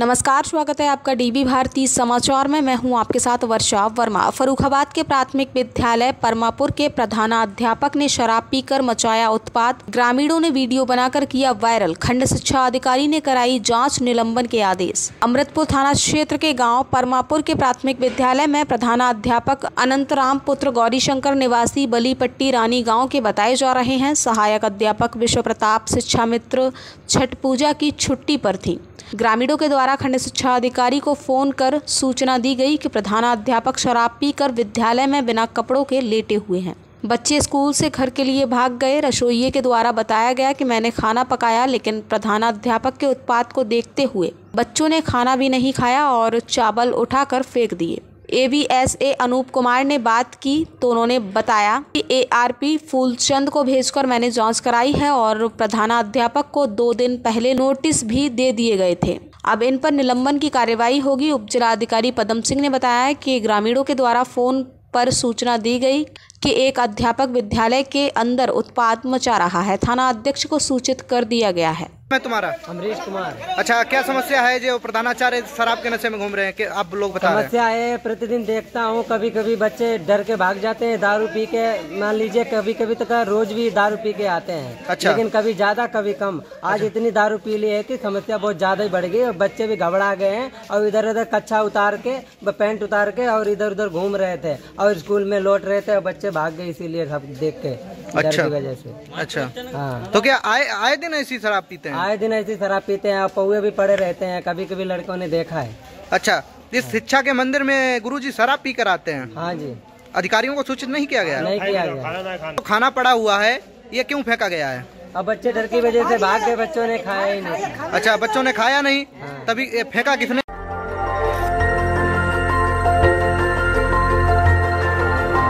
नमस्कार, स्वागत है आपका डीबी भारती समाचार में। मैं हूं आपके साथ वर्षा वर्मा। फर्रुखाबाद के प्राथमिक विद्यालय परमापुर के प्रधानाध्यापक ने शराब पीकर मचाया उत्पात। ग्रामीणों ने वीडियो बनाकर किया वायरल। खंड शिक्षा अधिकारी ने कराई जांच, निलंबन के आदेश। अमृतपुर थाना क्षेत्र के गांव परमापुर के प्राथमिक विद्यालय में प्रधानाध्यापक अनंतराम पुत्र गौरीशंकर निवासी बलीपट्टी रानी गाँव के बताए जा रहे हैं। सहायक अध्यापक विश्व प्रताप शिक्षा मित्र छठ पूजा की छुट्टी पर थी। ग्रामीणों के द्वारा खंड शिक्षा अधिकारी को फोन कर सूचना दी गई कि प्रधानाध्यापक शराब पीकर विद्यालय में बिना कपड़ों के लेटे हुए हैं। बच्चे स्कूल से घर के लिए भाग गए। रसोइये के द्वारा बताया गया कि मैंने खाना पकाया, लेकिन प्रधानाध्यापक के उत्पात को देखते हुए बच्चों ने खाना भी नहीं खाया और चावल उठाकर फेंक दिए। AVSA अनूप कुमार ने बात की तो उन्होंने बताया कि ARP फूलचंद को भेजकर मैंने जांच कराई है और प्रधानाध्यापक को 2 दिन पहले नोटिस भी दे दिए गए थे। अब इन पर निलंबन की कार्यवाही होगी। उप जिलाधिकारी पदम सिंह ने बताया कि ग्रामीणों के द्वारा फोन पर सूचना दी गई कि एक अध्यापक विद्यालय के अंदर उत्पात मचा रहा है। थाना अध्यक्ष को सूचित कर दिया गया है। मैं तुम्हारा अमरीश कुमार। अच्छा, क्या समस्या है जो प्रधानाचार्य शराब के नशे में घूम रहे हैं कि आप लोग बता रहे हैं? समस्या है, प्रतिदिन देखता हूँ, कभी कभी बच्चे डर के भाग जाते हैं दारू पी के। मान लीजिए कभी कभी तो रोज भी दारू पी के आते हैं। अच्छा। लेकिन कभी ज्यादा कभी कम। आज इतनी दारू पी ली है कि समस्या बहुत ज्यादा ही बढ़ गई और बच्चे भी घबरा गए हैं और इधर उधर कच्छा उतार के पैंट उतार के और इधर उधर घूम रहे थे और स्कूल में लौट रहे थे और बच्चे भाग गए इसीलिए देख के। अच्छा, की वजह से। अच्छा, हाँ। तो क्या आए दिन ऐसी शराब पीते हैं? आए दिन ऐसी शराब पीते हैं और पौए भी पड़े रहते हैं, कभी कभी लड़कों ने देखा है। अच्छा, इस शिक्षा के मंदिर में गुरुजी शराब पी कर आते हैं? हाँ जी। अधिकारियों को सूचित नहीं किया गया? नहीं किया गया। तो खाना पड़ा हुआ है, ये क्यों फेंका गया है? अब बच्चे डर की वजह से भाग गए, बच्चों ने खाया ही नहीं। अच्छा, बच्चों ने खाया नहीं। हाँ। तभी फेंका किसने?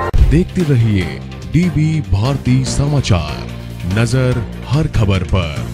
देखते रहिए डीबी भारती समाचार, नजर हर खबर पर।